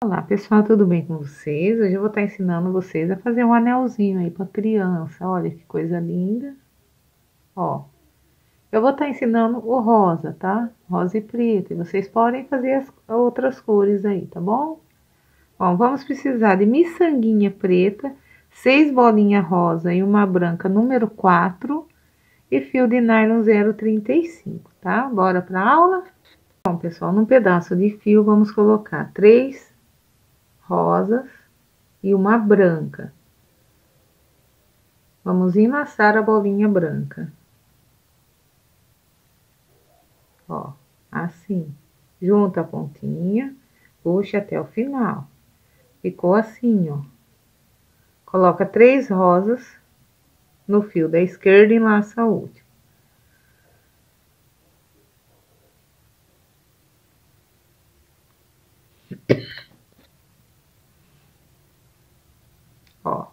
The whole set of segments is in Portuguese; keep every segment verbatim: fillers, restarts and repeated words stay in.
Olá pessoal, tudo bem com vocês? Hoje eu vou estar ensinando vocês a fazer um anelzinho aí para criança. Olha que coisa linda. Ó, eu vou estar ensinando o rosa, tá? Rosa e preto. E vocês podem fazer as outras cores aí, tá bom? Bom, vamos precisar de miçanguinha preta, seis bolinhas rosa e uma branca número quatro e fio de nylon zero vírgula trinta e cinco, tá? Bora para aula? Bom, pessoal, num pedaço de fio vamos colocar três rosas e uma branca. Vamos enlaçar a bolinha branca. Ó, assim. Junta a pontinha, puxa até o final. Ficou assim, ó. Coloca três rosas no fio da esquerda e enlaça a última. Ó.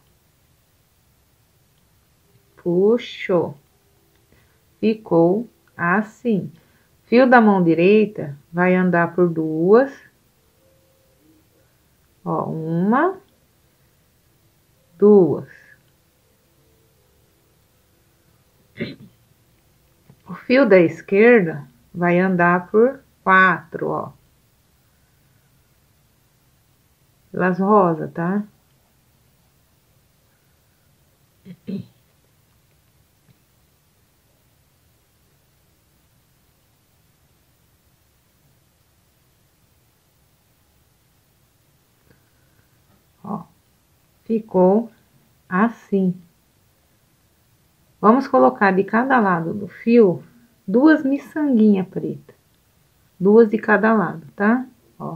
Puxou. Ficou assim. Fio da mão direita vai andar por duas. Ó, uma, duas. O fio da esquerda vai andar por quatro, ó. Pelas rosas, tá? Ó, ficou assim. Vamos colocar de cada lado do fio duas miçanguinhas pretas. Duas de cada lado, tá? Ó.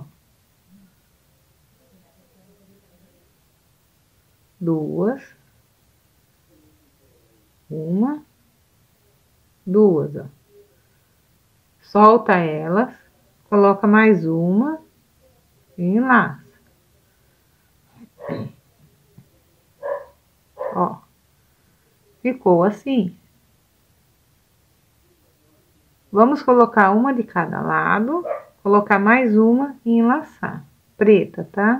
Duas. Uma. Duas, ó. Solta elas. Coloca mais uma. E enlaça. Ó. Ficou assim. Vamos colocar uma de cada lado. Colocar mais uma e enlaçar. Preta, tá?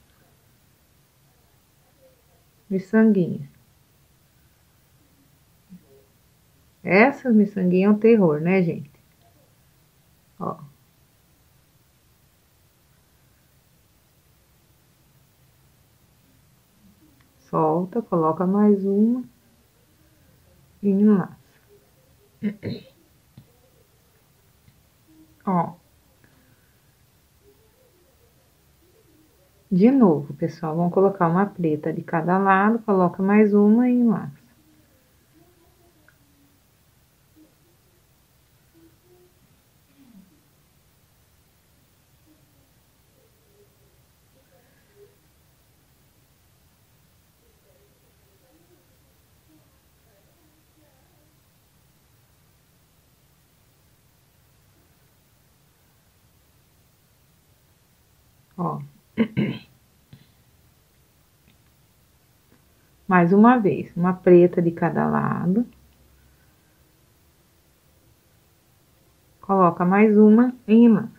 Miçanguinha. Essas miçanguinhas é um terror, né, gente? Ó. Solta, coloca mais uma e enlaça. Ó. De novo, pessoal, vamos colocar uma preta de cada lado, coloca mais uma e enlaça. Ó. Mais uma vez, uma preta de cada lado. Coloca mais uma e enlaça.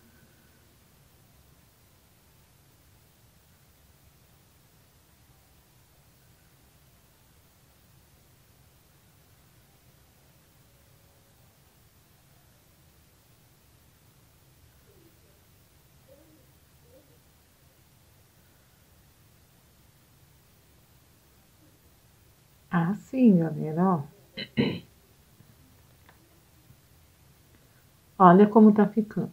Assim, galera, ó. Olha como tá ficando.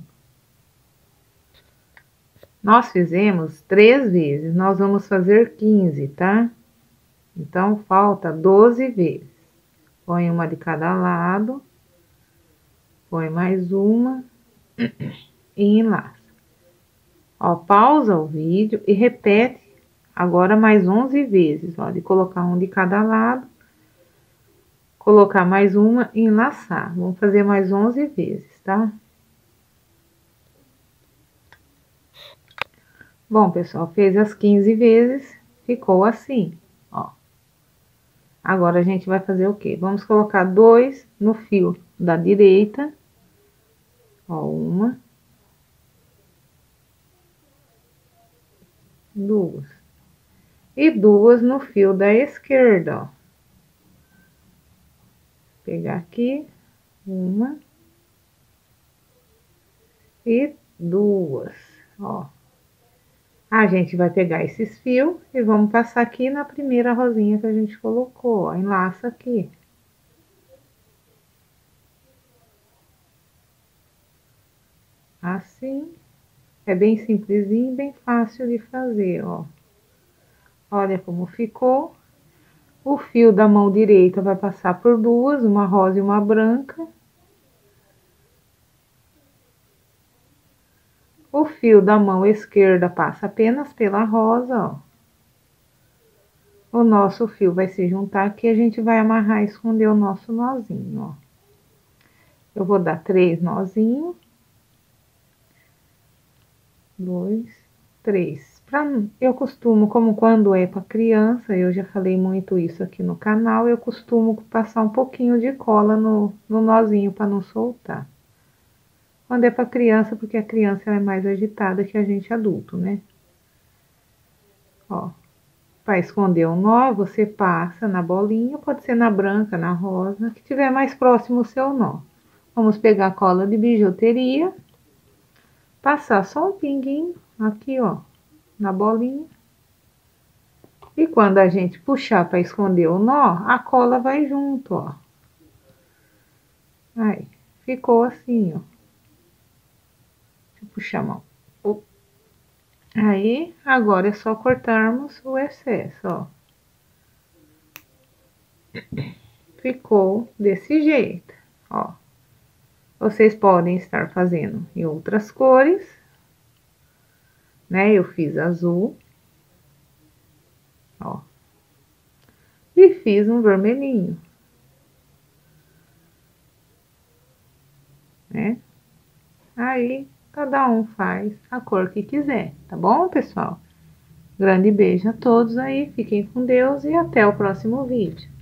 Nós fizemos três vezes, nós vamos fazer quinze, tá? Então, falta doze vezes. Põe uma de cada lado. Põe mais uma. E enlaça. Ó, pausa o vídeo e repete agora mais onze vezes, ó, de colocar um de cada lado. Colocar mais uma e enlaçar. Vamos fazer mais onze vezes, tá? Bom, pessoal, fez as quinze vezes, ficou assim, ó. Agora, a gente vai fazer o quê? Vamos colocar dois no fio da direita. Ó, uma. duas. E duas no fio da esquerda, ó. Vou pegar aqui, uma e duas, ó. A gente vai pegar esses fios e vamos passar aqui na primeira rosinha que a gente colocou, ó, enlaça aqui. Assim, é bem simplesinho, bem fácil de fazer, ó. Olha como ficou. O fio da mão direita vai passar por duas, uma rosa e uma branca. O fio da mão esquerda passa apenas pela rosa, ó. O nosso fio vai se juntar aqui, a gente vai amarrar e esconder o nosso nozinho, ó. Eu vou dar três nozinhos. Dois, três. Pra, eu costumo, como quando é para criança, eu já falei muito isso aqui no canal, eu costumo passar um pouquinho de cola no, no nozinho para não soltar. Quando é para criança, porque a criança é mais agitada que a gente adulto, né? Ó, para esconder o nó, você passa na bolinha, pode ser na branca, na rosa, que tiver mais próximo o seu nó. Vamos pegar a cola de bijuteria, passar só um pinguinho aqui, ó, na bolinha. E quando a gente puxar para esconder o nó, a cola vai junto, ó. Aí, ficou assim, ó. Deixa eu puxar a mão. Aí, agora é só cortarmos o excesso, ó. Ficou desse jeito, ó. Vocês podem estar fazendo em outras cores, né? Eu fiz azul, ó. E fiz um vermelhinho, né? Aí, cada um faz a cor que quiser, tá bom, pessoal? Grande beijo a todos aí, fiquem com Deus e até o próximo vídeo.